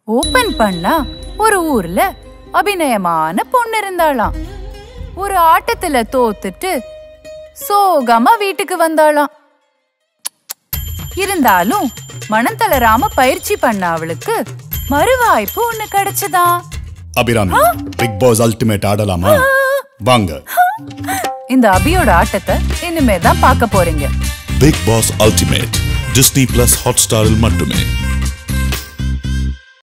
Open பண்ணா ஒரு ஊர்ல அபிநயமான பொண்ணு இருந்தாளாம். ஒரு ஆட்டத்துல தோத்துட்டு சோகமா வீட்டுக்கு வந்தாளாம். இருந்தாலும் மனம் தளராம பயிற்சி பண்ண அவளுக்கு மறுவாய்ப்பு ஒண்ணு கிடைச்சதா. அபிராமி, பிக் பாஸ் அல்டிமேட் ஆடலாமா? வாங்க. இந்த அபியோட ஆட்டத்தை இனிமே தான் பார்க்க போறீங்க. Big Boss Ultimate Disney plus ஹாட்ஸ்டாரில் மட்டுமே.